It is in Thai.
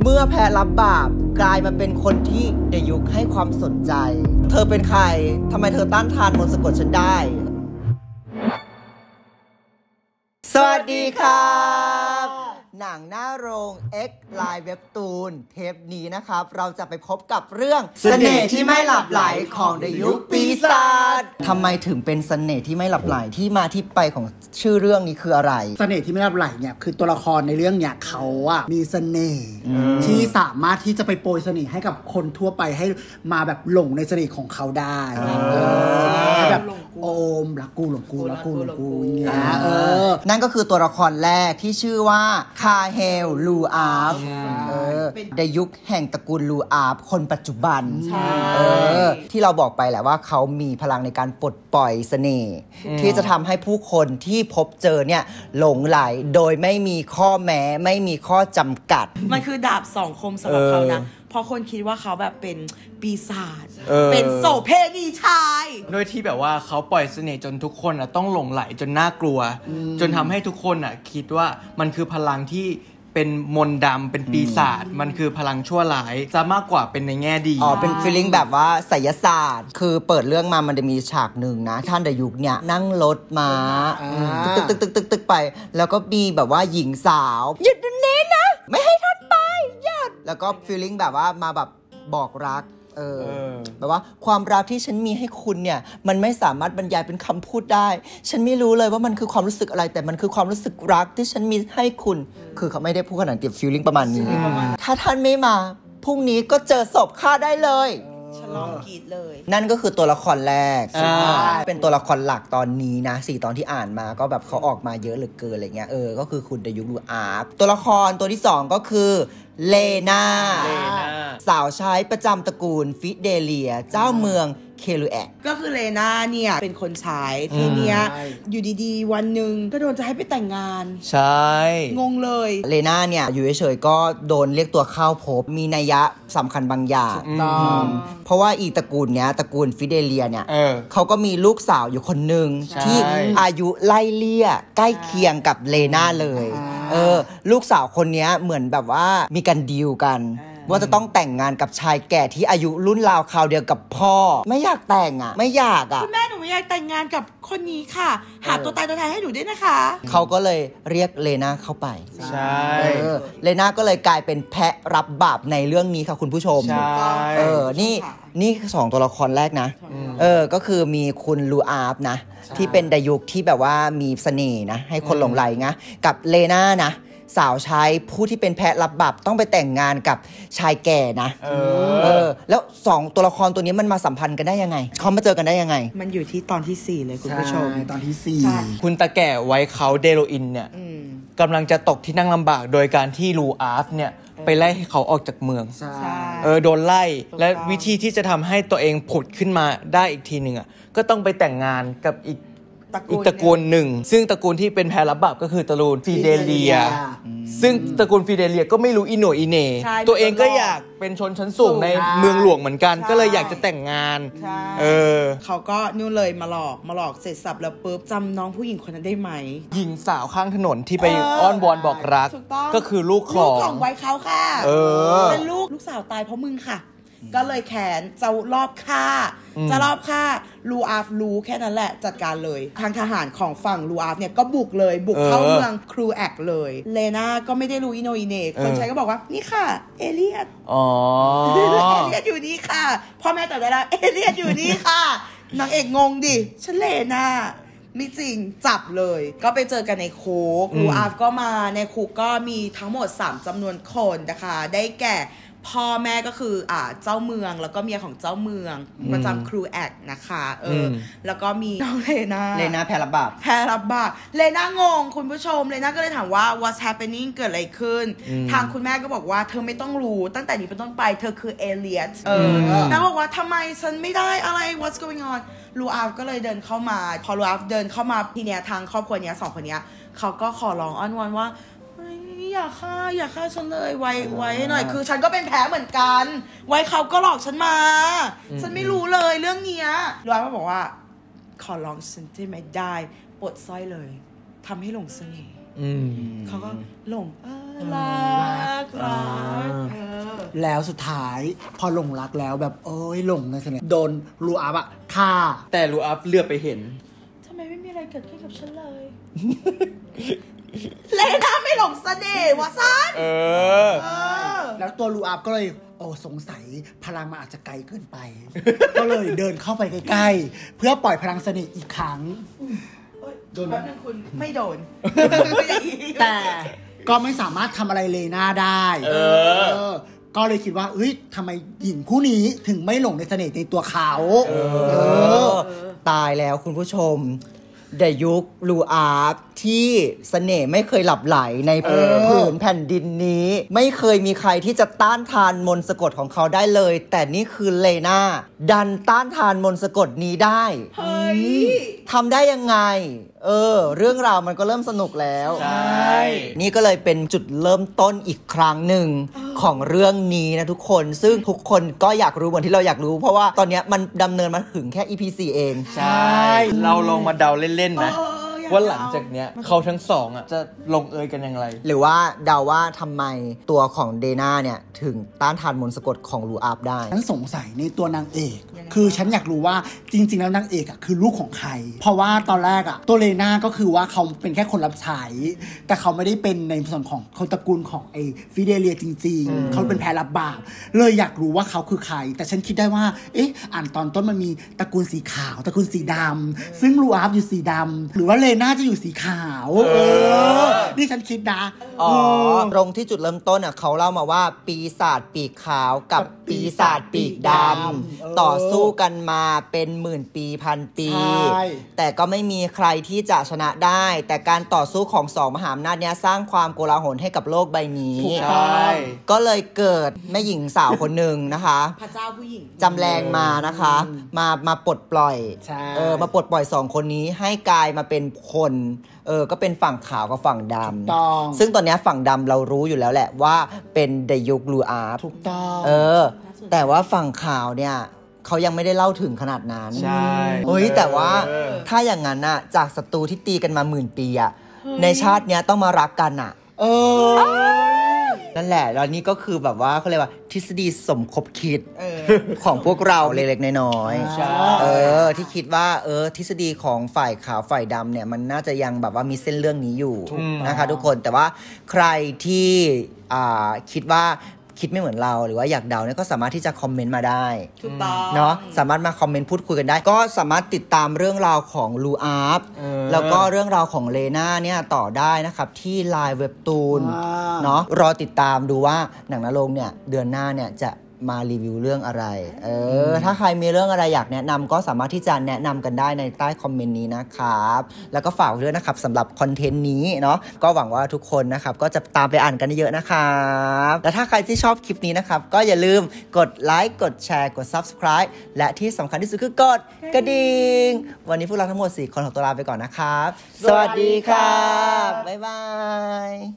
มื่อแพ้รับบาปกลายมาเป็นคนที่เดยุคให้ความสนใจเธอเป็นใครทำไมเธอต้านทานมนต์สะกดฉันได้สวัสดีครับหนังหน้าโรง X Live เว็บตูนเทปนี้นะครับเราจะไปพบกับเรื่องเสน่ห์ที่ไม่หลับไหลของเดยุคปีศาจทำไมถึงเป็นเสน่ห์ที่ไม่หลับไหลที่มาที่ไปของชื่อเรื่องนี้คืออะไรเสน่ห์ที่ไม่หลับไหลเนี่ยคือตัวละครในเรื่องเนี่ยเขาอะมีเสน่ห์ที่สามารถที่จะไปโปรยเสน่ห์ให้กับคนทั่วไปให้มาแบบหลงในเสน่ห์ของเขาได้แบบโอมรักกูหลงกูรักกูหลงกูเนี่ยนั่นก็คือตัวละครแรกที่ชื่อว่าคาเฮลลูอาฟในยุคแห่งตระกูลลูอาฟคนปัจจุบันที่เราบอกไปแหละว่าเขามีพลังในการปลดปล่อยเสน่ห์ที่จะทำให้ผู้คนที่พบเจอเนี่ยหลงไหลโดยไม่มีข้อแม้ไม่มีข้อจำกัดมันคือดาบสองคมสำหรับเขานะเพราะคนคิดว่าเขาแบบเป็นปีศาจเป็นโสเภณีชายโดยที่แบบว่าเขาปล่อยเสน่ห์จนทุกคนต้องหลงไหลจนน่ากลัวจนทำให้ทุกคนคิดว่ามันคือพลังที่เป็นมนต์ดำเป็นปีศาจมันคือพลังชั่วร้ายจะมากกว่าเป็นในแง่ดีเป็น feeling แบบว่าไสยศาสตร์คือเปิดเรื่องมามันจะมีฉากหนึ่งนะท่านเดยุคเนี่ยนั่งรถม้าตึกไปแล้วก็มีแบบว่าหญิงสาวหยุดเดี๋ยวนี้นะไม่ให้ท่านไปหยุดแล้วก็ feeling แบบว่ามาแบบบอกรักแบบว่าความรักที่ฉันมีให้คุณเนี่ยมันไม่สามารถบรรยายเป็นคำพูดได้ฉันไม่รู้เลยว่ามันคือความรู้สึกอะไรแต่มันคือความรู้สึกรักที่ฉันมีให้คุณคือเขาไม่ได้พูดขนาดเดียว feeling ประมาณนี้ถ้าท่านไม่มาพรุ่งนี้ก็เจอศพข้าได้เลยฉลองกรีดเลยนั่นก็คือตัวละครแรกเป็นตัวละครหลักตอนนี้นะ4ตอนที่อ่านมาก็แบบเขาออกมาเยอะเหลือเกินอะไรเงี้ยก็คือคุณเดยุคลูอาฟตัวละครตัวที่2ก็คือเลนาสาวใช้ประจำตระกูลฟิเดเลียเจ้าเมืองเคลูแอกก็คือเลนาเนี่ยเป็นคนใช้ทีเนี้ยอยู่ดีๆวันหนึ่งก็โดนจะให้ไปแต่งงานใช่งงเลยเลนาเนี่ยอยู่เฉยๆก็โดนเรียกตัวเข้าพบมีนัยยะสำคัญบางอย่างเพราะว่าอีกตระกูลเนี้ยตระกูลฟิเดเลียเนี่ยเขาก็มีลูกสาวอยู่คนหนึ่งที่อายุไล่เลี่ยใกล้เคียงกับเลนาเลยลูกสาวคนนี้เหมือนแบบว่ามีการดีลกันว่าจะต้องแต่งงานกับชายแก่ที่อายุรุ่นราวคราวเดียวกับพ่อไม่อยากแต่งไม่อยากคุณแม่หนูไม่อยากแต่งงานกับคนนี้ค่ะหาตัวตายตัวแทนให้หนูด้วยนะคะเขาก็เลยเรียกเลนาเข้าไปใช่เลนาก็เลยกลายเป็นแพะรับบาปในเรื่องนี้ค่ะคุณผู้ชมใช่นี่2ตัวละครแรกนะก็คือมีคุณลูอาฟนะที่เป็นเดยุคที่แบบว่ามีเสน่ห์นะให้คนหลงไหลนะกับเลนานะสาวใช้ผู้ที่เป็นแพะรับบาปต้องไปแต่งงานกับชายแก่นะแล้ว2ตัวละครตัวนี้มันมาสัมพันธ์กันได้ยังไงเขามาเจอกันได้ยังไงมันอยู่ที่ตอนที่4เลยคุณผู้ชมตอนที่4 คุณตาแก่ไว้เขาเดโรอินเนี่ยกำลังจะตกที่นั่งลำบากโดยการที่ลูอาฟเนี่ยไปไล่ให้เขาออกจากเมืองโดนไล่และวิธีที่จะทำให้ตัวเองผุดขึ้นมาได้อีกทีหนึ่งก็ต้องไปแต่งงานกับอีกตระกูลหนึ่งซึ่งตระกูลที่เป็นแพะรับบาปก็คือตระกูลฟิเดเลียซึ่งตระกูลฟิเดเลียก็ไม่รู้อิโหนอิเหน่ตัวเองก็อยากเป็นชนชั้นสูงในเมืองหลวงเหมือนกันก็เลยอยากจะแต่งงานเขาก็นู่นเลยมาหลอกเสร็จสับแล้วปุ๊บจำน้องผู้หญิงคนนั้นได้ไหมหญิงสาวข้างถนนที่ไปอ้อนวอนบอกรักก็คือลูกของไว้เขาค่ะเป็นลูกสาวตายเพราะมึงค่ะก็เลยแขนจะรอบฆ่าลูอาฟรู้แค่นั้นแหละจัดการเลยทางทหารของฝั่งลูอาฟเนี่ยก็บุกเข้าเมืองครูแอกเลยเลนาก็ไม่ได้รู้อิโนอิเน่คนใช้ก็บอกว่านี่ค่ะเอเลียตเอเลียตอยู่นี่ค่ะพ่อแม่แต่ได้แล้วเอเลียตอยู่นี่ค่ะนางเอกงงดิฉันเลนาไม่จริงจับเลยก็ไปเจอกันในคุกลูอาฟก็มาในคุกก็มีทั้งหมด3จำนวนคนนะคะได้แก่พ่อแม่ก็คือเจ้าเมืองแล้วก็เมียของเจ้าเมืองประจำครูแอกนะคะแล้วก็มีน้องเลนาแพะรับบาปเลนางงคุณผู้ชมเลนาก็เลยถามว่า what's happening เกิดอะไรขึ้นทางคุณแม่ก็บอกว่าเธอไม่ต้องรู้ตั้งแต่นี้เป็นต้นไปเธอคือเอเลียตนางบอกว่าทำไมฉันไม่ได้อะไร what's going on ลูอาฟก็เลยเดินเข้ามาพอลูอาฟเดินเข้ามาทีเนี้ยทางครอบครัวเนี้ย2คนเนี้ยเขาก็ขอร้องอ้อนวอนว่าอย่าฆ่าฉันเลยไว้หน่อยคือฉันก็เป็นแพ้เหมือนกันไว้เขาก็หลอกฉันมาฉันไม่รู้เลยเรื่องเนี้ยลูอาฟก็บอกว่าขอร้องฉันได้ไหมได้ปลดสร้อยเลยทำให้หลงเสน่ห์เขาก็หลงรักแล้วสุดท้ายพอหลงรักแล้วแบบเอ้ยหลงในเสน่ห์โดนลูอาฟอะฆ่าแต่ลูอาฟเลือกไปเห็นทำไมไม่มีอะไรเกิดขึ้นกับฉันเลย เลน่าไม่หลงเสน่ห์วะซันแล้วตัวลูอาฟก็เลยสงสัยพลังมันอาจจะไกลเกินไป ก็เลยเดินเข้าไปใกล้ๆเพื่อปล่อยพลังเสน่ห์อีกครั้งโดนแป๊บนึงคุณไม่โดนแต่ก็ไม่สามารถทำอะไรเลน่าได้ก็เลยคิดว่าเอ้ยทำไมหญิงผู้นี้ถึงไม่หลงในเสน่ห์ในตัวเขาตายแล้วคุณผู้ชมเดยุคลูอาฟที่เสน่ห์ไม่เคยหลับไหลในผืนแผ่นดินนี้ไม่เคยมีใครที่จะต้านทานมนต์สะกดของเขาได้เลยแต่นี่คือเลน่าดันต้านทานมนต์สะกดนี้ได้ทำได้ยังไงเรื่องราวมันก็เริ่มสนุกแล้วใช่นี่ก็เลยเป็นจุดเริ่มต้นอีกครั้งหนึ่งของเรื่องนี้นะทุกคนซึ่งทุกคนก็อยากรู้เหมือนที่เราอยากรู้เพราะว่าตอนนี้มันดำเนินมาถึงแค่ EP 4 เองใช่เราลองมาเดาเล่นๆนะว่าหลังจากเนี้ยเขาทั้งสองจะลงเอยกันอย่างไรหรือว่าเดาว่าทำไมตัวของเดน่าเนี่ยถึงต้านทานมนต์สะกดของลูอาฟได้ฉันสงสัยในตัวนางเอกคือฉันอยากรู้ว่าจริงๆแล้วนางเอกคือลูกของใครเพราะว่าตอนแรกตัวเลน่าก็คือว่าเขาเป็นแค่คนรับใช้แต่เขาไม่ได้เป็นในส่วนของคนตระกูลของฟิเดเลียจริงๆเขาเป็นแพรรับบาปเลยอยากรู้ว่าเขาคือใครแต่ฉันคิดได้ว่าอ่านตอนต้นมันมีตระกูลสีขาวตระกูลสีดำซึ่งลูอาฟอยู่สีดำหรือว่าเลน่าจะอยู่สีขาวนี่ฉันคิดนะตรงที่จุดเริ่มต้นเขาเล่ามาว่าปีศาจปีกขาวกับปีศาจปีกดำต่อสู้กันมาเป็นหมื่นปีพันปีแต่ก็ไม่มีใครที่จะชนะได้แต่การต่อสู้ของสองมหาอำนาจนี้สร้างความโกลาหลให้กับโลกใบนี้ก็เลยเกิดแม่หญิงสาวคนหนึ่งนะคะพระเจ้าผู้หญิงจำแรงมานะคะมาปลดปล่อยมาปลดปล่อยสองคนนี้ให้กลายมาเป็นคนก็เป็นฝั่งขาวกับฝั่งดำซึ่งตอนนี้ฝั่งดำเรารู้อยู่แล้วแหละว่าเป็นเดยุคลูอาฟถูกต้องแต่ว่าฝั่งขาวเนี่ยเขายังไม่ได้เล่าถึงขนาดนั้นใช่แต่ว่าถ้าอย่างนั้นจากศัตรูที่ตีกันมา10,000 ปีในชาติเนี้ยต้องมารักกันนั่นแหละแล้วนี่ก็คือแบบว่าเขาเรียกว่าทฤษฎีสมคบคิดของพวกเราเล็กๆน้อยๆที่คิดว่าทฤษฎีของฝ่ายขาวฝ่ายดำเนี่ยมันน่าจะยังแบบว่ามีเส้นเรื่องนี้อยู่นะคะทุกคนแต่ว่าใครที่คิดว่าคิดไม่เหมือนเราหรือว่าอยากเดาเนี่ยก็สามารถที่จะคอมเมนต์มาได้ถูกต้องเนาะสามารถมาคอมเมนต์พูดคุยกันได้ก็สามารถติดตามเรื่องราวของลูอาฟแล้วก็เรื่องราวของเลน่าเนี่ยต่อได้นะครับที่ LINE เว็บตูนเนาะรอติดตามดูว่าหนังนรกเนี่ยเดือนหน้าเนี่ยจะมารีวิวเรื่องอะไรถ้าใครมีเรื่องอะไรอยากแนะนำก็สามารถที่จะแนะนำกันได้ในใต้คอมเมนต์นี้นะครับแล้วก็ฝากด้วยนะครับสำหรับคอนเทนต์นี้เนาะก็หวังว่าทุกคนนะครับก็จะตามไปอ่านกันเยอะนะครับและถ้าใครที่ชอบคลิปนี้นะครับก็อย่าลืมกดไลค์กดแชร์กด Subscribe และที่สำคัญที่สุดคือกดกระดิ่งวันนี้พวกเราทั้งหมด4คนขอตัวลาไปก่อนนะครับสวัสดีครับบ๊ายบาย